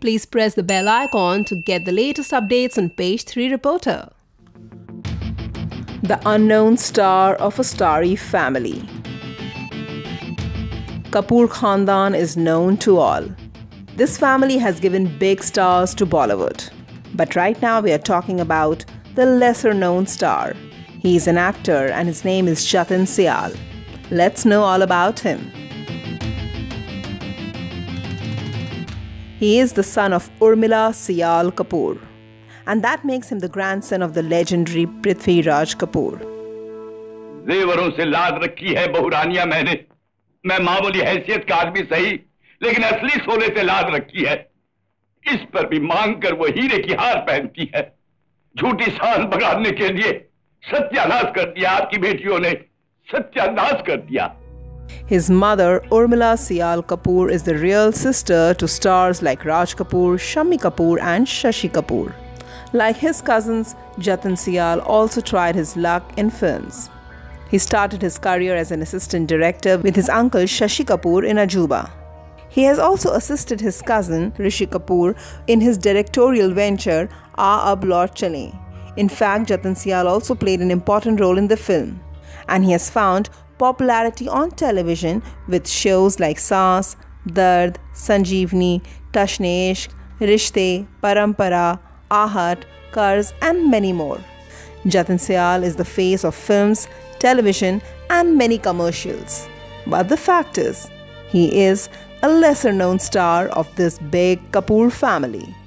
Please press the bell icon to get the latest updates on Page 3 Reporter. The unknown star of a starry family. Kapoor Khandan is known to all. This family has given big stars to Bollywood. But right now we are talking about the lesser known star. He is an actor and his name is Jatin Sial. Let's know all about him. He is the son of Urmila Sial Kapoor, and that makes him the grandson of the legendary Prithviraj Kapoor. जेवरों से लाद रखी है बहुरानिया मैंने, मैं मामूली हैसियत का आदमी सही, लेकिन असली सोने से लाद रखी है। इस पर भी मांग कर वो हीरे की हार पहनती है। झूठी शान बगाड़ने के लिए सत्यानाश कर दिया आपकी बेटियों ने, सत्यानाश कर दिया। His mother, Urmila Sial Kapoor, is the real sister to stars like Raj Kapoor, Shammi Kapoor and Shashi Kapoor. Like his cousins, Jatin Sial also tried his luck in films. He started his career as an assistant director with his uncle Shashi Kapoor in Ajuba. He has also assisted his cousin Rishi Kapoor in his directorial venture Aa Ab Laut Chalen. In fact, Jatin Sial also played an important role in the film, and he has found popularity on television with shows like Saas, Dard, Sanjeevni, Tashne Ishq, Rishte, Parampara, Aahat, Karz and many more. Jatin Sial is the face of films, television and many commercials. But the fact is, he is a lesser known star of this big Kapoor family.